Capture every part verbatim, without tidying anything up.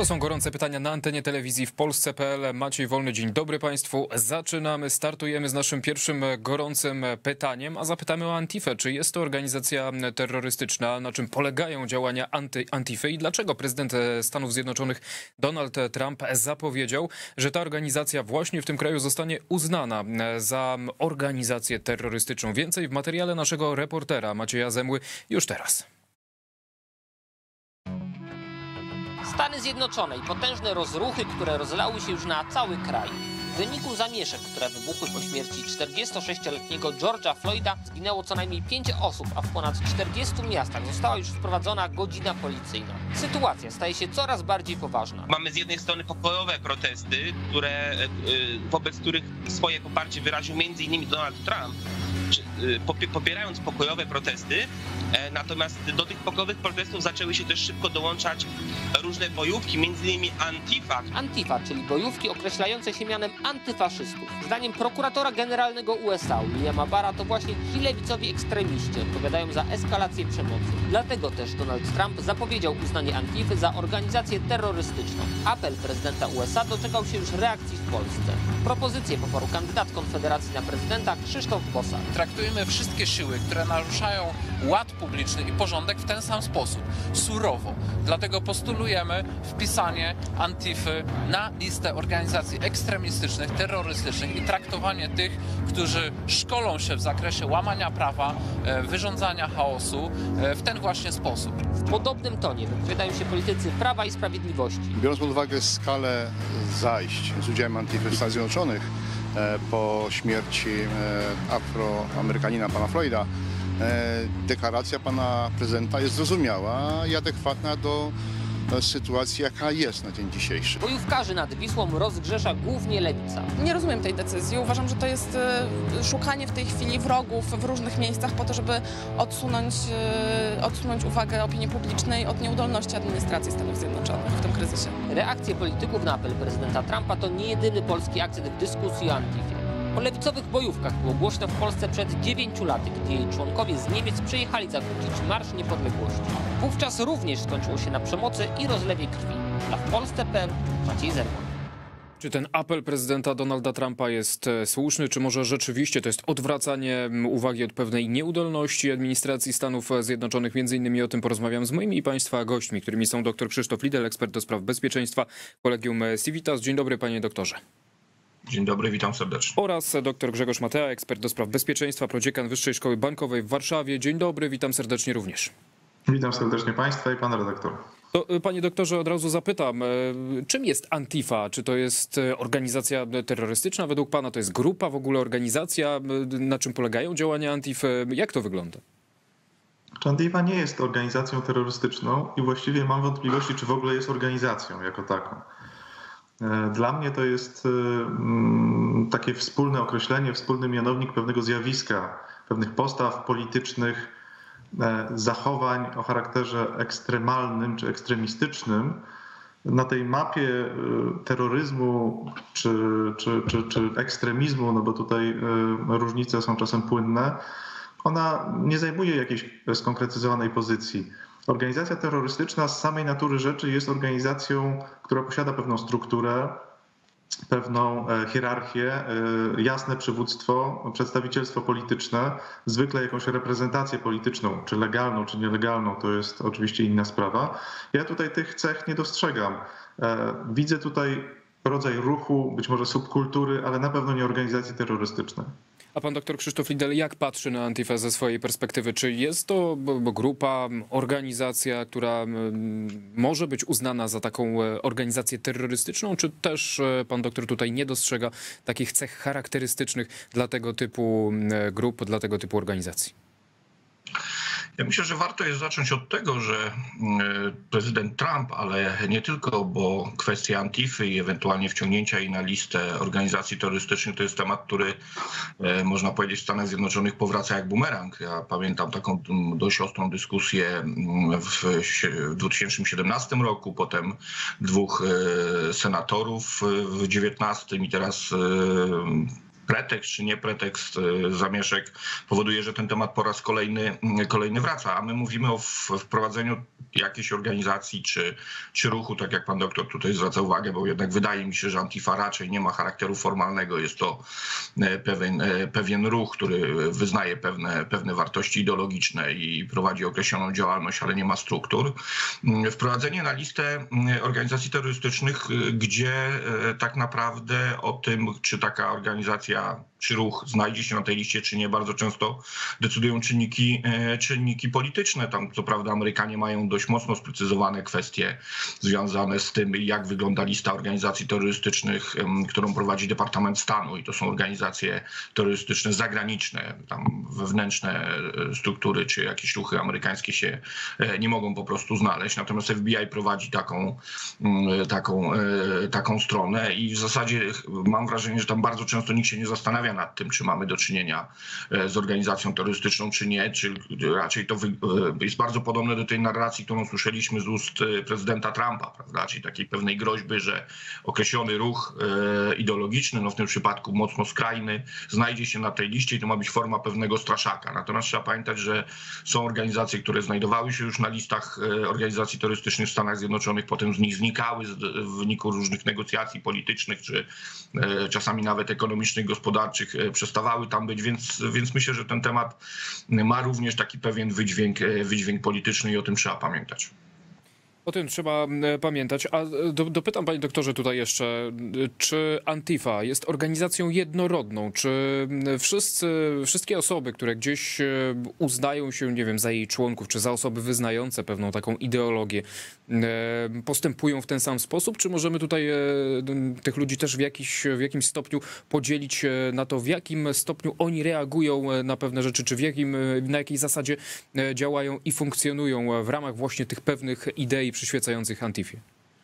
To są gorące pytania na antenie telewizji w Polsce kropka p l. Maciej Wolny, dzień dobry Państwu. Zaczynamy, startujemy z naszym pierwszym gorącym pytaniem, a zapytamy o Antifę. Czy jest to organizacja terrorystyczna? Na czym polegają działania anty, Antify i dlaczego prezydent Stanów Zjednoczonych Donald Trump zapowiedział, że ta organizacja właśnie w tym kraju zostanie uznana za organizację terrorystyczną? Więcej w materiale naszego reportera Macieja Zemły już teraz. Stany Zjednoczone i potężne rozruchy, które rozlały się już na cały kraj. W wyniku zamieszek, które wybuchły po śmierci czterdziestosześcioletniego George'a Floyda, zginęło co najmniej pięć osób, a w ponad czterdziestu miastach została już wprowadzona godzina policyjna. Sytuacja staje się coraz bardziej poważna. Mamy z jednej strony pokojowe protesty, które, wobec których swoje poparcie wyraził między innymi Donald Trump, popierając pokojowe protesty, natomiast do tych pokojowych protestów zaczęły się też szybko dołączać różne bojówki, między innymi Antifa. Antifa, czyli bojówki określające się mianem antyfaszystów. Zdaniem prokuratora generalnego U S A Williama Barra to właśnie ci lewicowi ekstremiści odpowiadają za eskalację przemocy. Dlatego też Donald Trump zapowiedział uznanie Antify za organizację terrorystyczną. Apel prezydenta U S A doczekał się już reakcji w Polsce. Propozycję poparł kandydat Konfederacji na prezydenta Krzysztof Bosak. Traktujemy wszystkie siły, które naruszają ład publiczny i porządek w ten sam sposób, surowo. Dlatego postulujemy wpisanie Antify na listę organizacji ekstremistycznych, terrorystycznych i traktowanie tych, którzy szkolą się w zakresie łamania prawa, wyrządzania chaosu w ten właśnie sposób. W podobnym tonie wypowiadają się politycy Prawa i Sprawiedliwości. Biorąc pod uwagę skalę zajść z udziałem Antify w Stanach Zjednoczonych po śmierci Afroamerykanina pana Floyda, deklaracja pana prezydenta jest zrozumiała i adekwatna do sytuacji, jaka jest na dzień dzisiejszy. Bojówkarzy nad Wisłą rozgrzesza głównie lewica. Nie rozumiem tej decyzji. Uważam, że to jest szukanie w tej chwili wrogów w różnych miejscach po to, żeby odsunąć, odsunąć uwagę opinii publicznej od nieudolności administracji Stanów Zjednoczonych w tym kryzysie. Reakcje polityków na apel prezydenta Trumpa to nie jedyny polski akcent w dyskusji o Antifie. O lewicowych bojówkach było głośno w Polsce przed dziewięciu laty, gdy jej członkowie z Niemiec przyjechali zakłócić Marsz Niepodległości. Wówczas również skończyło się na przemocy i rozlewie krwi. A w Polsce kropka p l Maciej Zemła. Czy ten apel prezydenta Donalda Trumpa jest słuszny, czy może rzeczywiście to jest odwracanie uwagi od pewnej nieudolności administracji Stanów Zjednoczonych? Między innymi o tym porozmawiam z moimi i Państwa gośćmi, którymi są dr Krzysztof Lidel, ekspert do spraw bezpieczeństwa Collegium Civitas. Dzień dobry, panie doktorze. Dzień dobry, witam serdecznie. Oraz dr Grzegorz Matea, ekspert do spraw bezpieczeństwa, prodziekan Wyższej Szkoły Bankowej w Warszawie. Dzień dobry, witam serdecznie również. Witam serdecznie Państwa i pana redaktora. To, panie doktorze, od razu zapytam, czym jest Antifa? Czy to jest organizacja terrorystyczna według pana? To jest grupa, w ogóle organizacja? Na czym polegają działania Antify? Jak to wygląda? Antifa nie jest organizacją terrorystyczną i właściwie mam wątpliwości, czy w ogóle jest organizacją jako taką. Dla mnie to jest takie wspólne określenie, wspólny mianownik pewnego zjawiska, pewnych postaw politycznych, zachowań o charakterze ekstremalnym czy ekstremistycznym. Na tej mapie terroryzmu czy, czy, czy, czy ekstremizmu, no bo tutaj różnice są czasem płynne, ona nie zajmuje jakiejś skonkretyzowanej pozycji. Organizacja terrorystyczna z samej natury rzeczy jest organizacją, która posiada pewną strukturę, pewną hierarchię, jasne przywództwo, przedstawicielstwo polityczne, zwykle jakąś reprezentację polityczną, czy legalną, czy nielegalną, to jest oczywiście inna sprawa. Ja tutaj tych cech nie dostrzegam. Widzę tutaj rodzaj ruchu, być może subkultury, ale na pewno nie organizacji terrorystycznej. A pan doktor Krzysztof Lidel, jak patrzy na Antifę ze swojej perspektywy? Czy jest to grupa, organizacja, która może być uznana za taką organizację terrorystyczną, czy też pan doktor tutaj nie dostrzega takich cech charakterystycznych dla tego typu grup, dla tego typu organizacji? Ja myślę, że warto jest zacząć od tego, że prezydent Trump, ale nie tylko, bo kwestia Antify i ewentualnie wciągnięcia jej na listę organizacji terrorystycznych to jest temat, który można powiedzieć w Stanach Zjednoczonych powraca jak bumerang. Ja pamiętam taką dość ostrą dyskusję w dwa tysiące siedemnastym roku, potem dwóch senatorów w dziewiętnastym i teraz pretekst czy nie pretekst zamieszek powoduje, że ten temat po raz kolejny, kolejny wraca, a my mówimy o wprowadzeniu jakiejś organizacji czy, czy ruchu, tak jak pan doktor tutaj zwraca uwagę, bo jednak wydaje mi się, że Antifa raczej nie ma charakteru formalnego, jest to pewien, pewien ruch, który wyznaje pewne, pewne wartości ideologiczne i prowadzi określoną działalność, ale nie ma struktur. Wprowadzenie na listę organizacji terrorystycznych, gdzie tak naprawdę o tym, czy taka organizacja czy ruch znajdzie się na tej liście, czy nie, bardzo często decydują czynniki, czynniki polityczne. Tam co prawda Amerykanie mają dość mocno sprecyzowane kwestie związane z tym, jak wygląda lista organizacji terrorystycznych, którą prowadzi Departament Stanu, i to są organizacje terrorystyczne zagraniczne, tam wewnętrzne struktury czy jakieś ruchy amerykańskie się nie mogą po prostu znaleźć. Natomiast F B I prowadzi taką, taką, taką stronę i w zasadzie mam wrażenie, że tam bardzo często nikt się nie zastanawia nad tym, czy mamy do czynienia z organizacją terrorystyczną, czy nie, czy raczej to jest bardzo podobne do tej narracji, którą słyszeliśmy z ust prezydenta Trumpa, prawda? Czyli takiej pewnej groźby, że określony ruch ideologiczny, no w tym przypadku mocno skrajny, znajdzie się na tej liście i to ma być forma pewnego straszaka. Natomiast trzeba pamiętać, że są organizacje, które znajdowały się już na listach organizacji terrorystycznych w Stanach Zjednoczonych, potem z nich znikały w wyniku różnych negocjacji politycznych, czy czasami nawet ekonomicznych, gospodarczych, przestawały tam być, więc, więc myślę, że ten temat ma również taki pewien wydźwięk, wydźwięk polityczny i o tym trzeba pamiętać. O tym trzeba pamiętać. A do, dopytam, panie doktorze, tutaj jeszcze, czy Antifa jest organizacją jednorodną? Czy wszyscy, wszystkie osoby, które gdzieś uznają się, nie wiem, za jej członków, czy za osoby wyznające pewną taką ideologię, postępują w ten sam sposób? Czy możemy tutaj tych ludzi też w, jakiś, w jakimś stopniu podzielić na to, w jakim stopniu oni reagują na pewne rzeczy, czy w jakim, na jakiej zasadzie działają i funkcjonują w ramach właśnie tych pewnych idei przyświecających Antifie?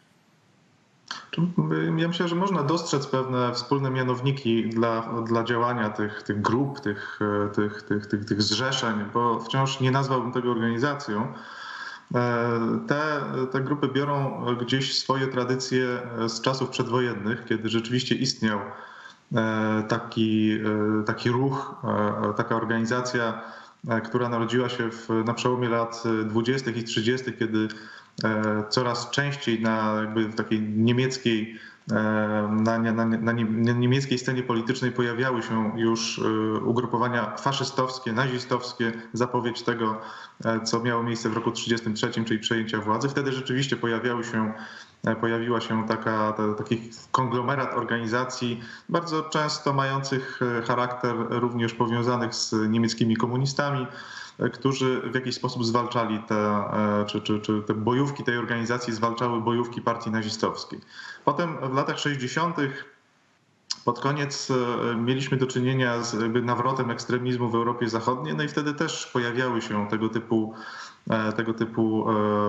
Ja myślę, że można dostrzec pewne wspólne mianowniki dla, dla działania tych, tych grup, tych, tych, tych, tych, tych zrzeszeń, bo wciąż nie nazwałbym tego organizacją. Te, te grupy biorą gdzieś swoje tradycje z czasów przedwojennych, kiedy rzeczywiście istniał taki, taki ruch, taka organizacja, która narodziła się w, na przełomie lat dwudziestych i trzydziestych, kiedy coraz częściej na jakby takiej niemieckiej, na, na, na niemieckiej scenie politycznej pojawiały się już ugrupowania faszystowskie, nazistowskie, zapowiedź tego, co miało miejsce w roku trzydziestym trzecim, czyli przejęcia władzy. Wtedy rzeczywiście pojawiały się, pojawiła się taka, ta, taki konglomerat organizacji, bardzo często mających charakter również powiązanych z niemieckimi komunistami, którzy w jakiś sposób zwalczali te, czy, czy, czy te bojówki tej organizacji, zwalczały bojówki partii nazistowskiej. Potem w latach sześćdziesiątych pod koniec mieliśmy do czynienia z jakby nawrotem ekstremizmu w Europie Zachodniej, no i wtedy też pojawiały się tego typu, tego typu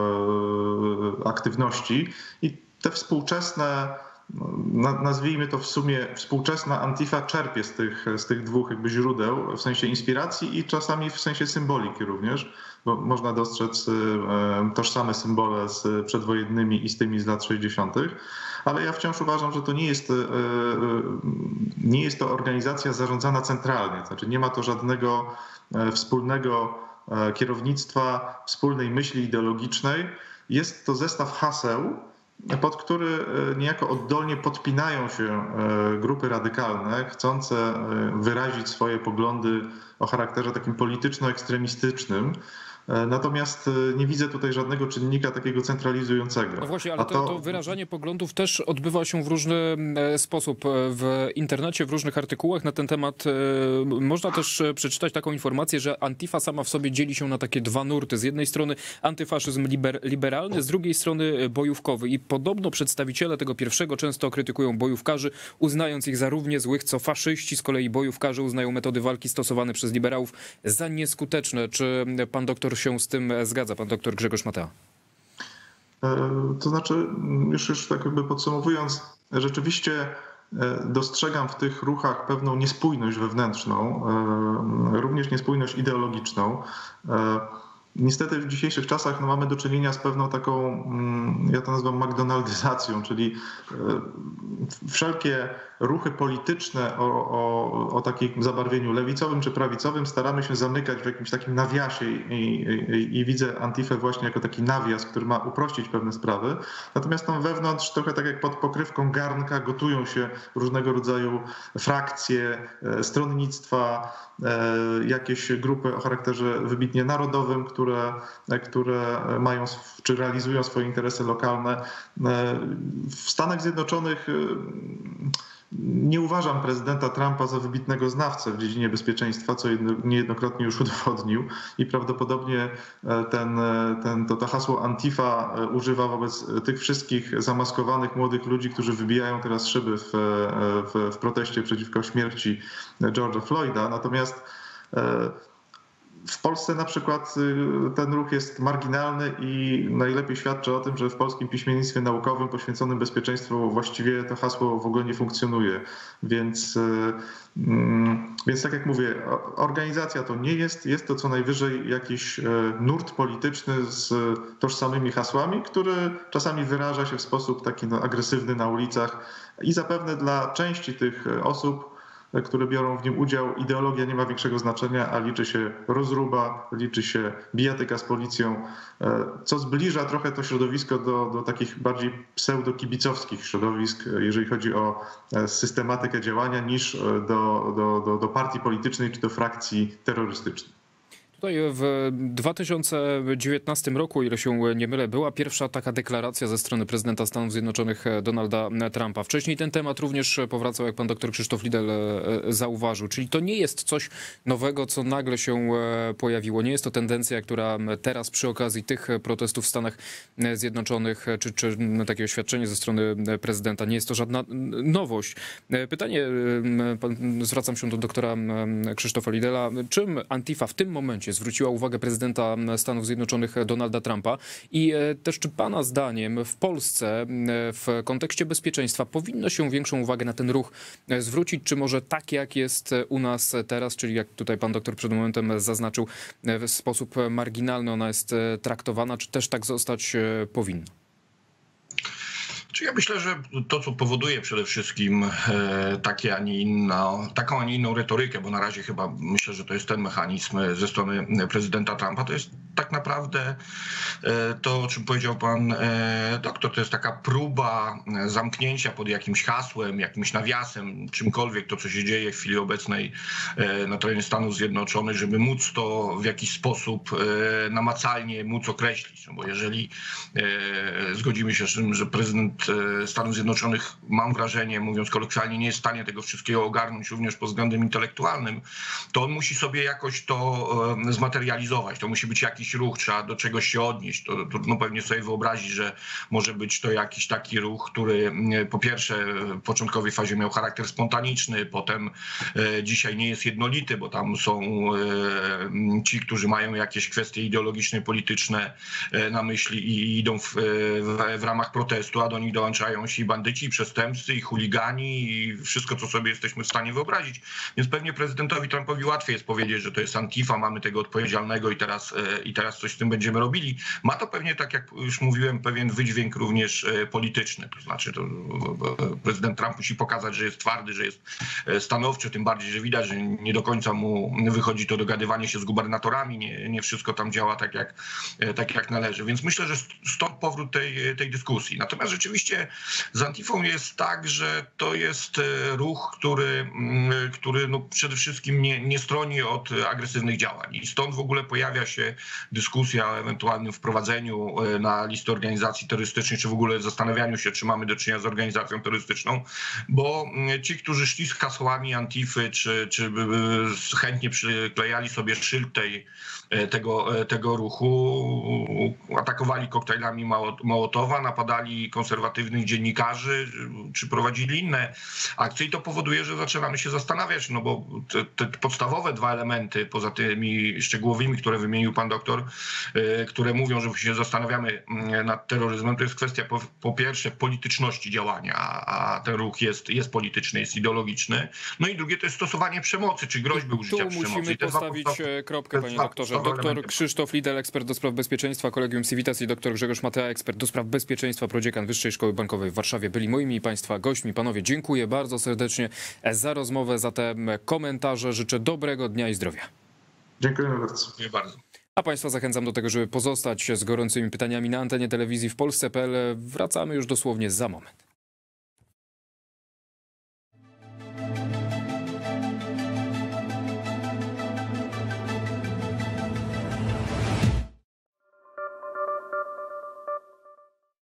aktywności i te współczesne, nazwijmy to w sumie współczesna Antifa, czerpie z tych, z tych dwóch jakby źródeł, w sensie inspiracji i czasami w sensie symboliki również, bo można dostrzec tożsame symbole z przedwojennymi i z tymi z lat sześćdziesiątych. Ale ja wciąż uważam, że to nie jest, nie jest to organizacja zarządzana centralnie, znaczy nie ma to żadnego wspólnego kierownictwa, wspólnej myśli ideologicznej. Jest to zestaw haseł, pod który niejako oddolnie podpinają się grupy radykalne, chcące wyrazić swoje poglądy o charakterze takim polityczno-ekstremistycznym. Natomiast nie widzę tutaj żadnego czynnika takiego centralizującego. No właśnie, ale to, to wyrażanie poglądów też odbywa się w różny sposób w internecie, w różnych artykułach na ten temat. Można też przeczytać taką informację, że Antifa sama w sobie dzieli się na takie dwa nurty. Z jednej strony antyfaszyzm liber, liberalny, z drugiej strony bojówkowy. I podobno przedstawiciele tego pierwszego często krytykują bojówkarzy, uznając ich za równie złych co faszyści. Z kolei bojówkarze uznają metody walki stosowane przez liberałów za nieskuteczne. Czy pan doktor się z tym zgadza, pan doktor Grzegorz Matea? To znaczy, już, już tak jakby podsumowując, rzeczywiście dostrzegam w tych ruchach pewną niespójność wewnętrzną, również niespójność ideologiczną. Niestety w dzisiejszych czasach no, mamy do czynienia z pewną taką, ja to nazywam McDonaldyzacją, czyli wszelkie ruchy polityczne o, o, o takim zabarwieniu lewicowym czy prawicowym staramy się zamykać w jakimś takim nawiasie i, i, i widzę Antifę właśnie jako taki nawias, który ma uprościć pewne sprawy. Natomiast tam wewnątrz trochę tak jak pod pokrywką garnka gotują się różnego rodzaju frakcje, stronnictwa, jakieś grupy o charakterze wybitnie narodowym, które, które mają czy realizują swoje interesy lokalne. W Stanach Zjednoczonych nie uważam prezydenta Trumpa za wybitnego znawcę w dziedzinie bezpieczeństwa, co niejednokrotnie już udowodnił i prawdopodobnie ten, ten, to, to hasło Antifa używa wobec tych wszystkich zamaskowanych młodych ludzi, którzy wybijają teraz szyby w, w, w proteście przeciwko śmierci George'a Floyda. Natomiast w Polsce na przykład ten ruch jest marginalny i najlepiej świadczy o tym, że w polskim piśmiennictwie naukowym poświęconym bezpieczeństwu właściwie to hasło w ogóle nie funkcjonuje. Więc, więc tak jak mówię, organizacja to nie jest, jest to co najwyżej jakiś nurt polityczny z tożsamymi hasłami, który czasami wyraża się w sposób taki no, agresywny na ulicach i zapewne dla części tych osób, które biorą w nim udział, ideologia nie ma większego znaczenia, a liczy się rozruba, liczy się bijatyka z policją, co zbliża trochę to środowisko do, do takich bardziej pseudokibicowskich środowisk, jeżeli chodzi o systematykę działania, niż do, do, do, do partii politycznej czy do frakcji terrorystycznej. Tutaj w dwa tysiące dziewiętnastym roku, o ile się nie mylę, była pierwsza taka deklaracja ze strony prezydenta Stanów Zjednoczonych Donalda Trumpa. Wcześniej ten temat również powracał, jak pan doktor Krzysztof Lidl zauważył. Czyli to nie jest coś nowego, co nagle się pojawiło. Nie jest to tendencja, która teraz przy okazji tych protestów w Stanach Zjednoczonych, czy, czy takie oświadczenie ze strony prezydenta, nie jest to żadna nowość. Pytanie, zwracam się do doktora Krzysztofa Lidla. Czym Antifa w tym momencie zwróciła uwagę prezydenta Stanów Zjednoczonych Donalda Trumpa i też czy pana zdaniem w Polsce w kontekście bezpieczeństwa powinno się większą uwagę na ten ruch zwrócić, czy może tak jak jest u nas teraz, czyli jak tutaj pan doktor przed momentem zaznaczył, w sposób marginalny ona jest traktowana, czy też tak zostać powinno? Ja myślę, że to, co powoduje przede wszystkim takie, a nie inna, taką, a nie inną retorykę, bo na razie chyba myślę, że to jest ten mechanizm ze strony prezydenta Trumpa, to jest tak naprawdę to, o czym powiedział pan doktor, to jest taka próba zamknięcia pod jakimś hasłem, jakimś nawiasem, czymkolwiek to, co się dzieje w chwili obecnej na terenie Stanów Zjednoczonych, żeby móc to w jakiś sposób namacalnie móc określić. No bo jeżeli zgodzimy się z tym, że prezydent Stanów Zjednoczonych, mam wrażenie, mówiąc kolokwialnie, nie jest w stanie tego wszystkiego ogarnąć również pod względem intelektualnym, to on musi sobie jakoś to zmaterializować. To musi być jakiś ruch, trzeba do czegoś się odnieść. To trudno pewnie sobie wyobrazić, że może być to jakiś taki ruch, który po pierwsze w początkowej fazie miał charakter spontaniczny, potem dzisiaj nie jest jednolity, bo tam są ci, którzy mają jakieś kwestie ideologiczne, polityczne na myśli i idą w, w, w ramach protestu, a do nich dołączają się i bandyci, i przestępcy, i chuligani, i wszystko, co sobie jesteśmy w stanie wyobrazić. Więc pewnie prezydentowi Trumpowi łatwiej jest powiedzieć, że to jest Antifa, mamy tego odpowiedzialnego i teraz, i teraz coś z tym będziemy robili. Ma to pewnie, tak jak już mówiłem, pewien wydźwięk również polityczny. To znaczy, to prezydent Trump musi pokazać, że jest twardy, że jest stanowczy, tym bardziej, że widać, że nie do końca mu wychodzi to dogadywanie się z gubernatorami, nie, nie wszystko tam działa tak jak, tak jak należy. Więc myślę, że stąd powrót tej, tej dyskusji. Natomiast rzeczywiście z Antifą jest tak, że to jest ruch, który, który no przede wszystkim nie, nie stroni od agresywnych działań. I stąd w ogóle pojawia się dyskusja o ewentualnym wprowadzeniu na listę organizacji terrorystycznych, czy w ogóle zastanawianiu się, czy mamy do czynienia z organizacją terrorystyczną, bo ci, którzy szli z hasłami Antify, czy, czy chętnie przyklejali sobie szyld tej, tego, tego ruchu, atakowali koktajlami Mołotowa, napadali konserwatywnych dziennikarzy, czy prowadzili inne akcje i to powoduje, że zaczynamy się zastanawiać, no bo te, te podstawowe dwa elementy, poza tymi szczegółowymi, które wymienił pan doktor, doktor, które mówią, że się zastanawiamy nad terroryzmem, to jest kwestia po, po pierwsze polityczności działania, a ten ruch jest, jest polityczny, jest ideologiczny. No i drugie to jest stosowanie przemocy, czy groźby użycia tu przemocy. musimy postawić kropkę, panie doktorze. Doktor Krzysztof Lidel, ekspert do spraw bezpieczeństwa Collegium Civitas, i doktor Grzegorz Matea, ekspert do spraw bezpieczeństwa, prodziekan Wyższej Szkoły Bankowej w Warszawie, byli moimi i państwa gośćmi. Panowie, dziękuję bardzo serdecznie za rozmowę, za te komentarze. Życzę dobrego dnia i zdrowia. Dziękujemy bardzo. Dziękuję bardzo. A państwa zachęcam do tego, żeby pozostać z gorącymi pytaniami na antenie telewizji w Polsce kropka p l. Wracamy już dosłownie za moment.